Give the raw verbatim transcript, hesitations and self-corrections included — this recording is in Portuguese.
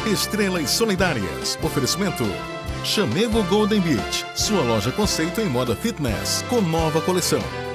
Estrelas Solidárias. Oferecimento Chamego Golden Beach, sua loja conceito em moda fitness, com nova coleção.